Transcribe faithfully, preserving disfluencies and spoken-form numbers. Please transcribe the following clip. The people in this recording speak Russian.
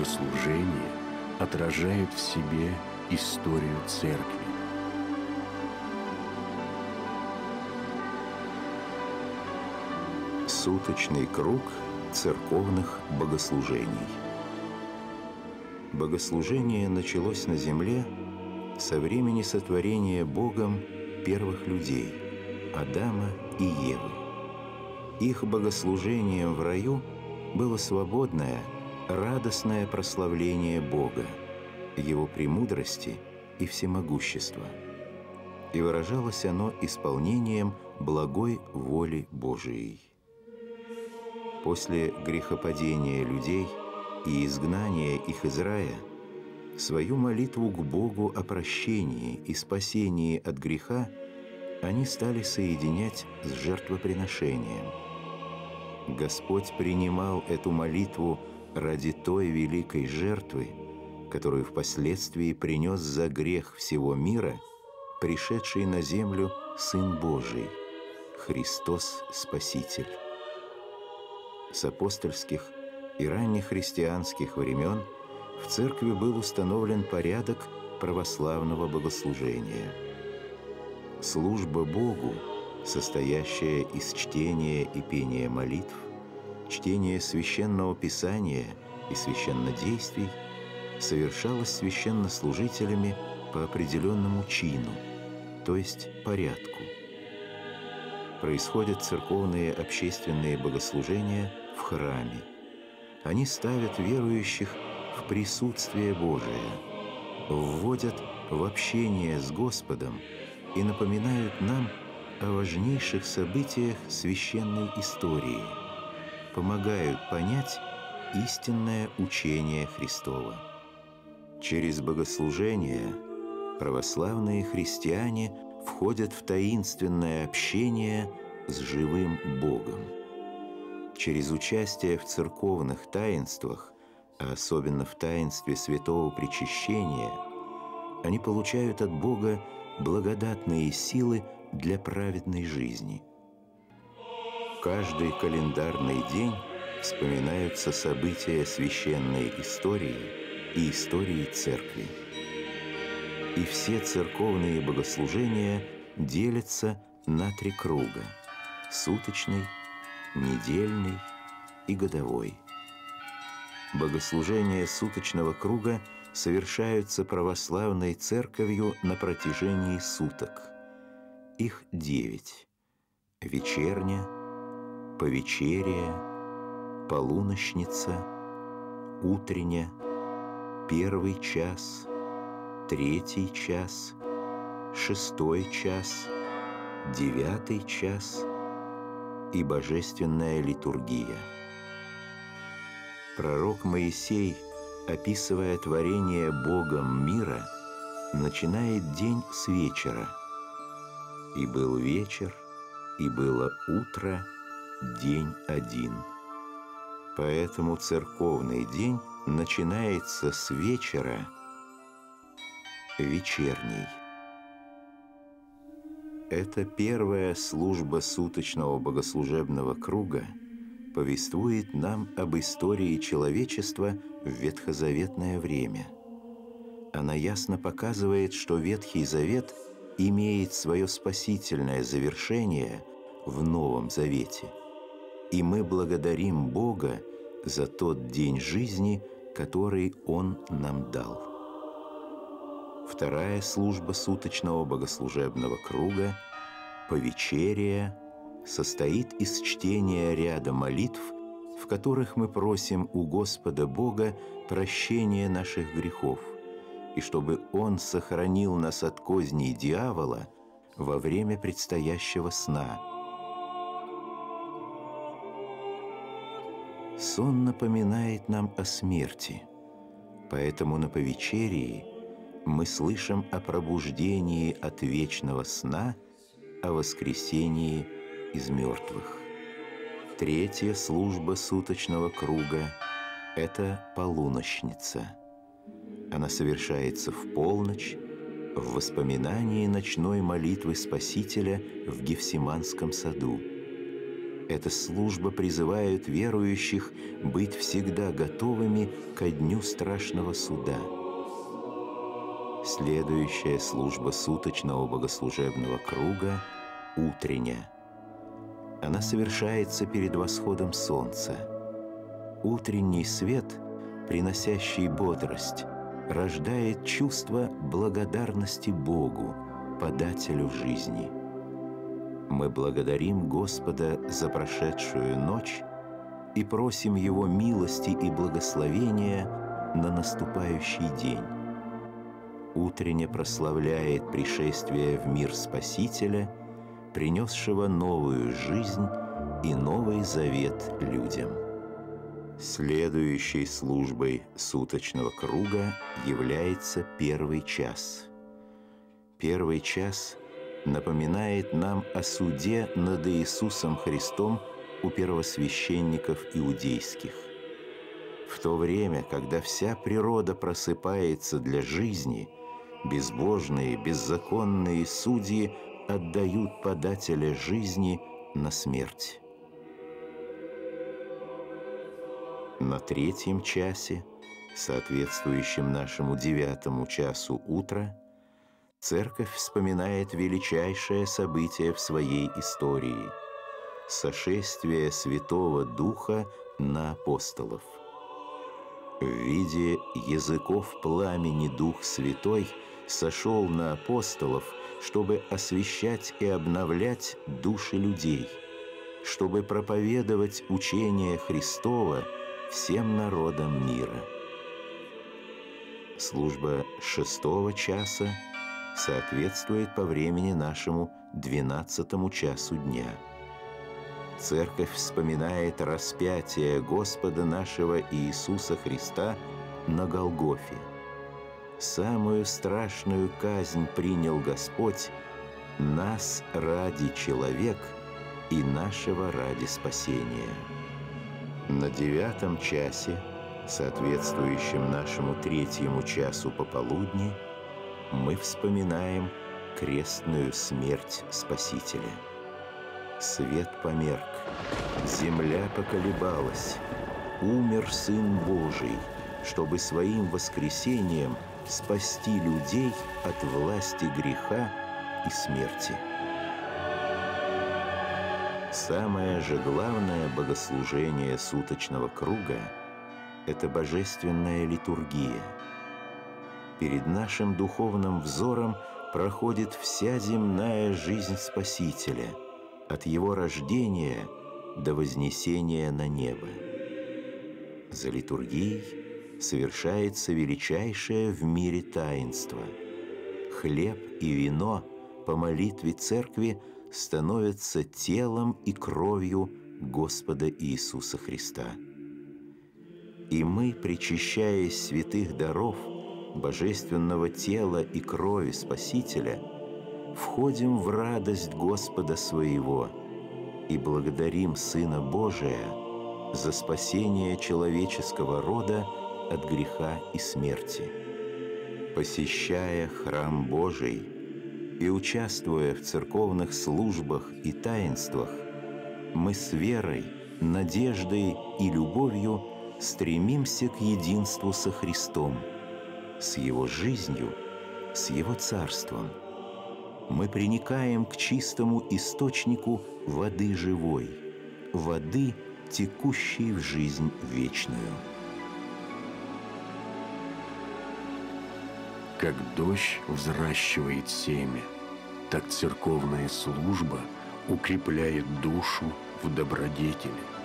богослужение отражает в себе историю Церкви. Суточный круг церковных богослужений. Богослужение началось на земле со времени сотворения Богом первых людей – Адама и Евы. Их богослужением в раю было свободное, радостное прославление Бога, Его премудрости и всемогущества. И выражалось оно исполнением благой воли Божией. После грехопадения людей и изгнания их из рая свою молитву к Богу о прощении и спасении от греха они стали соединять с жертвоприношением. Господь принимал эту молитву ради той великой жертвы, которую впоследствии принес за грех всего мира пришедший на землю Сын Божий, Христос Спаситель. С апостольских и раннехристианских времен в церкви был установлен порядок православного богослужения. Служба Богу, состоящая из чтения и пения молитв, чтения священного писания и священнодействий, совершалась священнослужителями по определенному чину, то есть порядку. Происходят церковные общественные богослужения в храме. Они ставят верующих в присутствие Божие, вводят в общение с Господом и напоминают нам о важнейших событиях священной истории, помогают понять истинное учение Христово. Через богослужение православные христиане входят в таинственное общение с живым Богом. Через участие в церковных таинствах, а особенно в таинстве святого причащения, они получают от Бога благодатные силы для праведной жизни. Каждый календарный день вспоминаются события священной истории и истории Церкви. И все церковные богослужения делятся на три круга – суточный, недельный и годовой. Богослужения суточного круга совершаются православной церковью на протяжении суток. Их девять – вечерня, повечерия, полуночница, утренняя, первый час, третий час, шестой час, девятый час и божественная литургия. Пророк Моисей, описывая творение Богом мира, начинает день с вечера. «И был вечер, и было утро, день один». Поэтому церковный день начинается с вечера, вечерний. Эта первая служба суточного богослужебного круга повествует нам об истории человечества в ветхозаветное время. Она ясно показывает, что Ветхий Завет имеет свое спасительное завершение в Новом Завете, и мы благодарим Бога за тот день жизни, который Он нам дал. Вторая служба суточного богослужебного круга, повечерия, состоит из чтения ряда молитв, в которых мы просим у Господа Бога прощения наших грехов, и чтобы Он сохранил нас от козней дьявола во время предстоящего сна. Сон напоминает нам о смерти, поэтому на повечерии мы слышим о пробуждении от вечного сна, о воскресении из мертвых. Третья служба суточного круга – это полуночница. Она совершается в полночь, в воспоминании ночной молитвы Спасителя в Гефсиманском саду. Эта служба призывает верующих быть всегда готовыми ко дню страшного суда. Следующая служба суточного богослужебного круга – утренняя. Она совершается перед восходом солнца. Утренний свет, приносящий бодрость, рождает чувство благодарности Богу, подателю жизни. Мы благодарим Господа за прошедшую ночь и просим Его милости и благословения на наступающий день. Утренне прославляет пришествие в мир Спасителя, принесшего новую жизнь и новый завет людям. Следующей службой суточного круга является первый час. Первый час напоминает нам о суде над Иисусом Христом у первосвященников иудейских. В то время, когда вся природа просыпается для жизни, безбожные, беззаконные судьи отдают подателя жизни на смерть. На третьем часе, соответствующем нашему девятому часу утра, Церковь вспоминает величайшее событие в своей истории – сошествие Святого Духа на апостолов. В виде языков пламени Дух Святой сошел на апостолов, чтобы освящать и обновлять души людей, чтобы проповедовать учение Христово всем народам мира. Служба шестого часа соответствует по времени нашему двенадцатому часу дня. Церковь вспоминает распятие Господа нашего Иисуса Христа на Голгофе. Самую страшную казнь принял Господь нас ради человек и нашего ради спасения. На девятом часе, соответствующем нашему третьему часу пополудни, мы вспоминаем крестную смерть Спасителя. Свет померк, земля поколебалась, умер Сын Божий, чтобы своим воскресением спасти людей от власти греха и смерти. Самое же главное богослужение суточного круга – это божественная литургия. Перед нашим духовным взором проходит вся земная жизнь Спасителя, от Его рождения до вознесения на небо. За литургией совершается величайшее в мире таинство. Хлеб и вино по молитве Церкви становятся телом и кровью Господа Иисуса Христа. И мы, причащаясь святых даров, божественного тела и крови Спасителя, входим в радость Господа своего и благодарим Сына Божия за спасение человеческого рода от греха и смерти. Посещая храм Божий и участвуя в церковных службах и таинствах, мы с верой, надеждой и любовью стремимся к единству со Христом, с Его жизнью, с Его царством. Мы приникаем к чистому источнику воды живой, воды, текущей в жизнь вечную. Как дождь взращивает семя, так церковная служба укрепляет душу в добродетели.